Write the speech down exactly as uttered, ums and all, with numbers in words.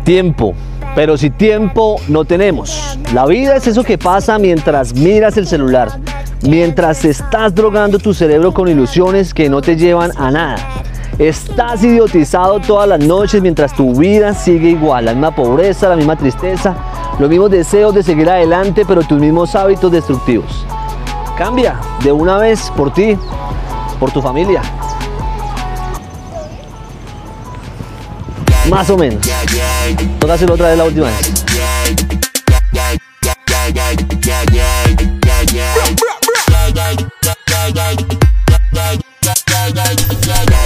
Tiempo, pero si tiempo no tenemos. La vida es eso que pasa mientras miras el celular, mientras estás drogando tu cerebro con ilusiones que no te llevan a nada. Estás idiotizado todas las noches mientras tu vida sigue igual, la misma pobreza, la misma tristeza, los mismos deseos de seguir adelante, pero tus mismos hábitos destructivos. Cambia de una vez por ti, por tu familia. Más o menos. Toca hacerlo otra vez la última vez.